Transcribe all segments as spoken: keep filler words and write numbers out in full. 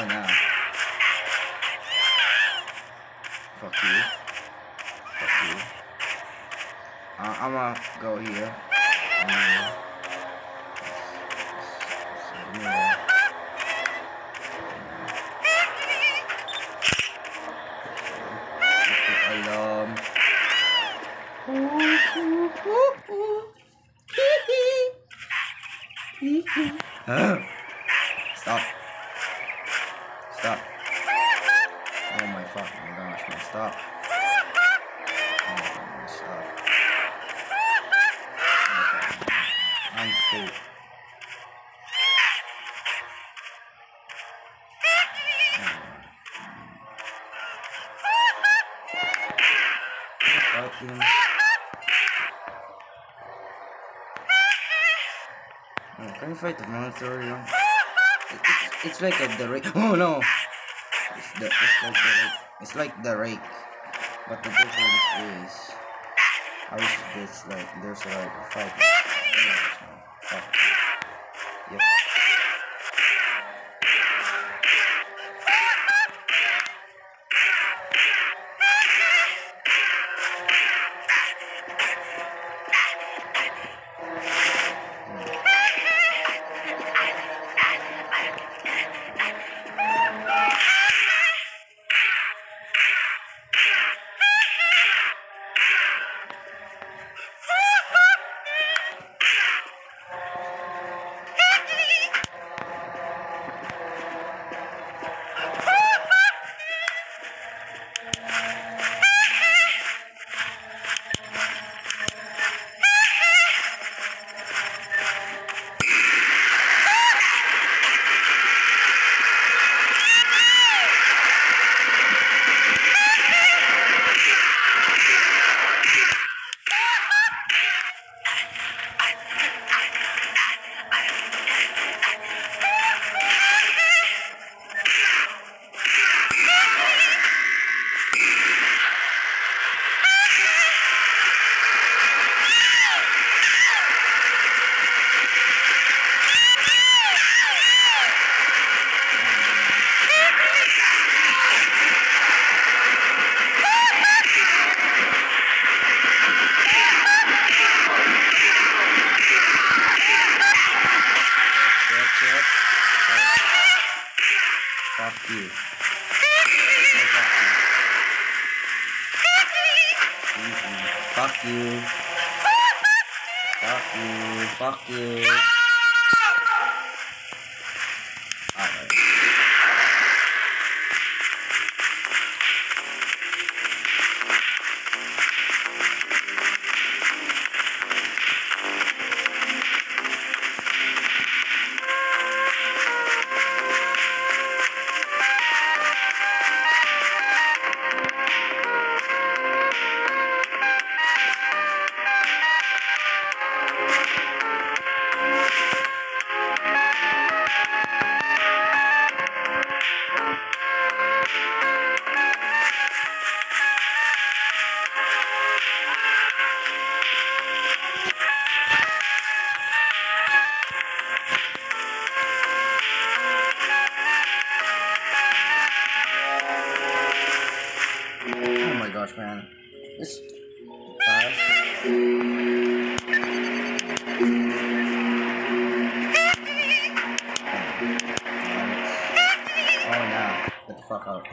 nah. Fuck you. Fuck you. Uh, I'ma go here. I'm here. I'm here. Alarm. Stop. Stop. Oh my fucking gosh, man. Stop. Oh my fucking stop. I'm cool. Fucking. Oh, can you fight the monster? You know? It, it's, it's like a, the rake. Oh no! It's, the, it's like the rake. It's like the rake. But the difference is, I wish this like there's like a fight. Fuck. Yep. Fuck you. Fuck you. Fuck you. Fuck you. Alright. Oh my gosh, man. This fast. Oh no. Get the fuck out.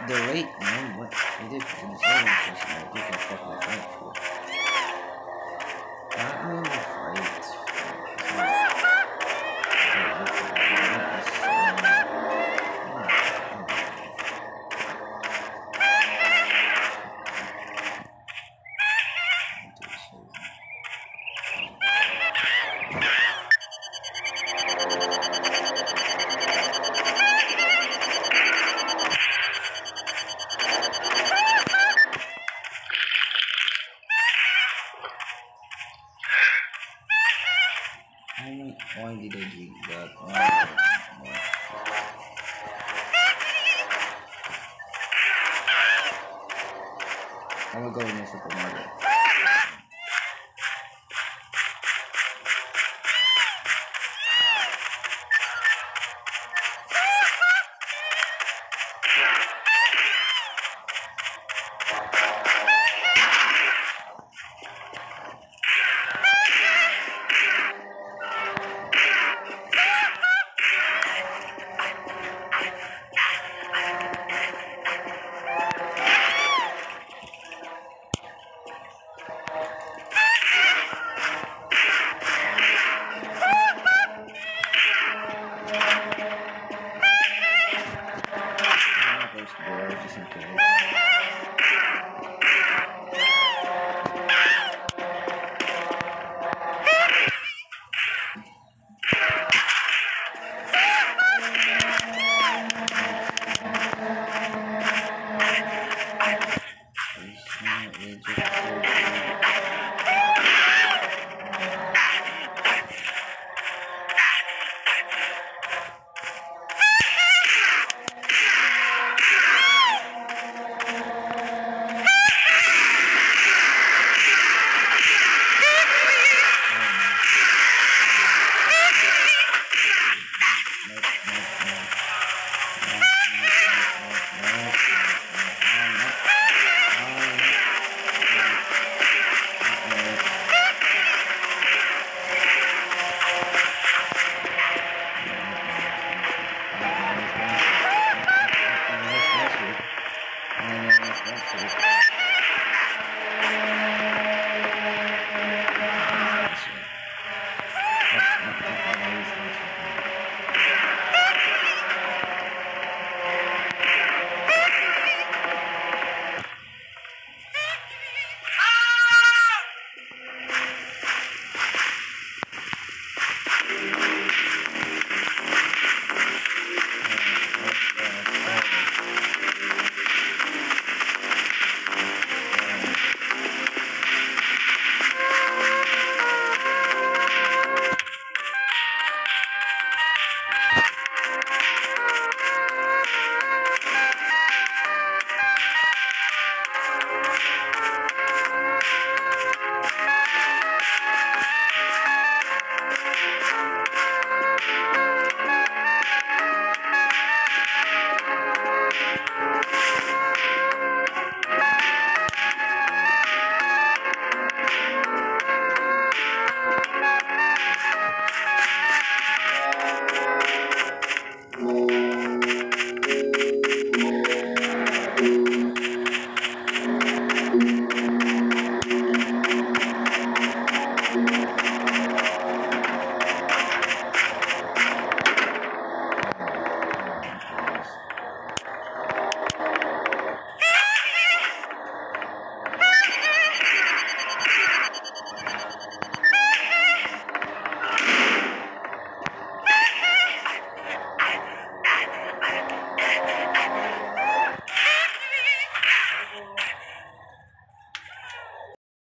the rate, man. What? It is insane. It's just like, you can fucking fight. Not really fight. Why did I drink that? Why? I'm gonna go in the supermarket.